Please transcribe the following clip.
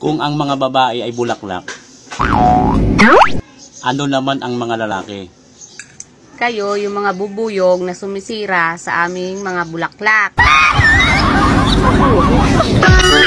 Kung ang mga babae ay bulaklak, ano naman ang mga lalaki? Kayo, yung mga bubuyog na sumisira sa aming mga bulaklak.